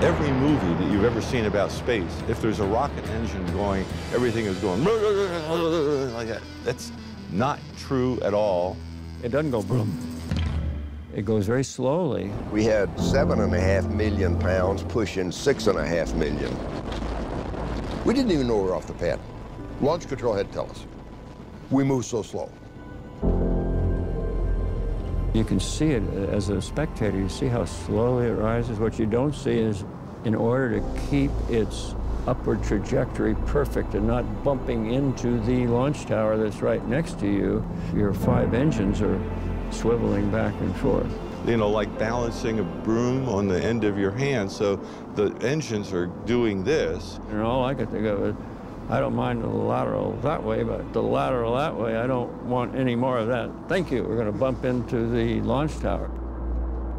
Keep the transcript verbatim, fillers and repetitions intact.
Every movie that you've ever seen about space, if there's a rocket engine going, everything is going like that. That's not true at all. It doesn't go boom. It goes very slowly. We had seven and a half million pounds pushing six and a half million. We didn't even know we were off the pad. Launch control had to tell us. We moved so slow. You can see it as a spectator. You see how slowly it rises. What you don't see is, in order to keep its upward trajectory perfect and not bumping into the launch tower that's right next to you, your five engines are swiveling back and forth. You know, like balancing a broom on the end of your hand, so the engines are doing this. And all I could think of is, I don't mind the lateral that way, but the lateral that way, I don't want any more of that. Thank you, we're going to bump into the launch tower.